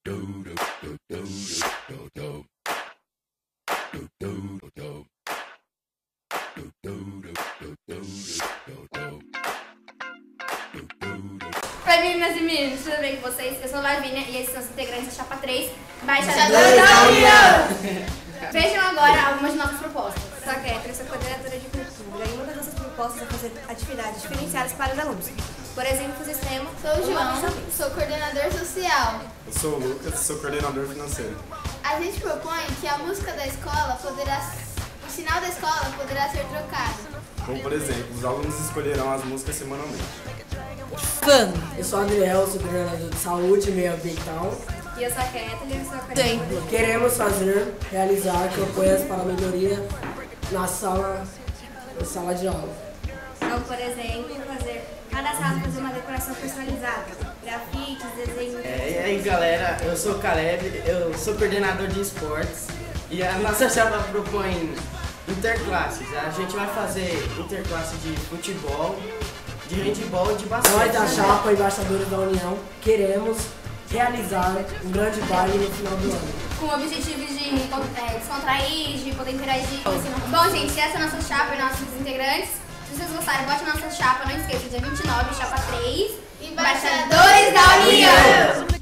Oi meninas e meninos, tudo bem com vocês? Eu sou Lavínia e esses são os integrantes da Chapa 3, Embaixadores da União! Vejam agora algumas de nossas propostas. Sou a Kétria, sou coordenadora de cultura e uma das nossas propostas é fazer atividades diferenciadas para os alunos. Por exemplo, fazer STEM. Sou o João, sou coordenador social. Eu sou o Lucas, sou coordenador financeiro. A gente propõe que a música da escola o sinal da escola poderá ser trocado. Como, por exemplo, os alunos escolherão as músicas semanalmente. Eu sou o Adriel, sou coordenador de saúde e meio ambiental. E eu sou a Kétria e sou coordenadora. Queremos realizar campanhas para a melhoria na sala de aula. Então, por exemplo, cada sala fazer uma decoração personalizada, grafites, desenhos. E aí galera, eu sou o Caleb, eu sou coordenador de esportes e a nossa chapa propõe interclasses. A gente vai fazer interclasse de futebol, de handebol e de basquete. Nós da Chapa Embaixadores da União queremos realizar um grande baile no final do ano. Com objetivos de descontrair, de poder interagir. Bom, gente, essa é a nossa chapa e nossos integrantes. Se vocês gostarem, bote a nossa chapa, não esqueça, dia 29, Chapa 3, Embaixadores da União!